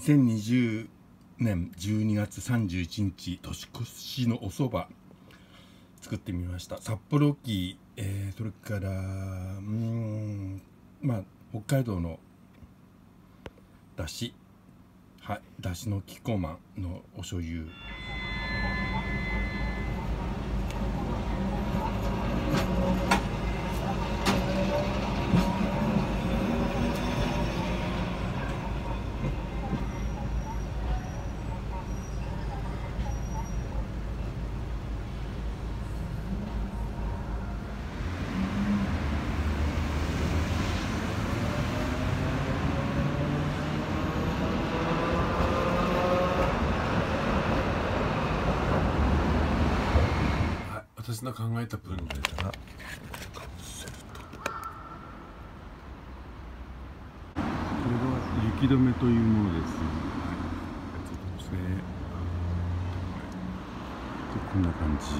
2020年12月31日年越しのお蕎麦作ってみました。札幌黄、それから北海道のだし、はい、だしのキッコーマンのお醤油、私の考えた分量だな。これは雪止めというものです。ついてますね。こんな感じ。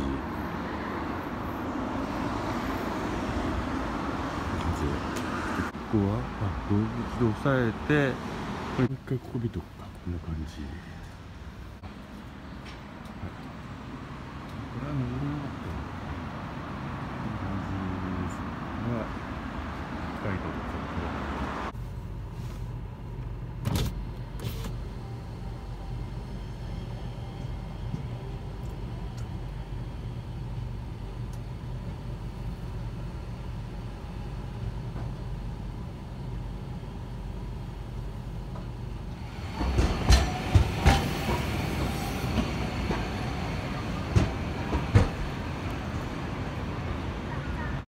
ここは動物で押さえて、これもう一回ここ見とくか。こんな感じ。これは登る